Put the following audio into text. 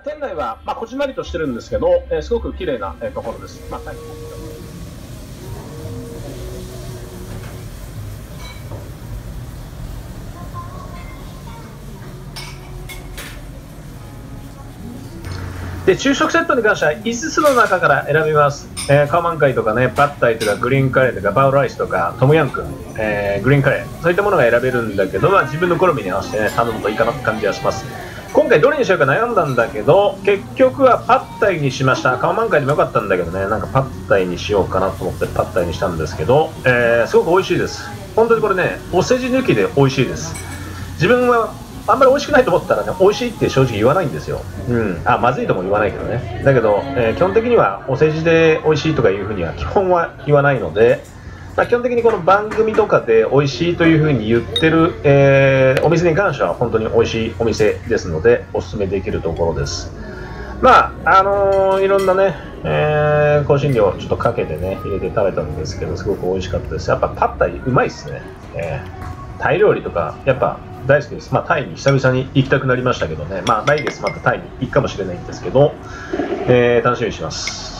店内は、こじんまりとしてるんですけど、すごく綺麗な、ところです。で、昼食セットに関しては5つの中から選びます。カオマンガイとかね、パッタイとかグリーンカレーとかバウライスとかトムヤンクン、グリーンカレー、そういったものが選べるんだけど、自分の好みに合わせてね、頼むといいかなって感じがします。今回どれにしようか悩んだんだけど、結局はパッタイにしました。カオマンガイでもよかったんだけどね、なんかパッタイにしようかなと思ってパッタイにしたんですけど、すごく美味しいです。本当にこれね、お世辞抜きで美味しいです。自分はあんまり美味しくないと思ったらね、美味しいって正直言わないんですよ。まずいとも言わないけどね。だけど、基本的にはお世辞で美味しいとかいうふうには基本は言わないので、基本的にこの番組とかで美味しいというふうに言ってる、お店に関しては本当に美味しいお店ですので、おすすめできるところです。いろんなね、香辛料をちょっとかけてね、入れて食べたんですけど、すごく美味しかったです。やっぱパッタイうまいっすね。タイ料理とか、やっぱ大好きです。タイに久々に行きたくなりましたけどね。来月またタイに行くかもしれないんですけど、楽しみにしてます。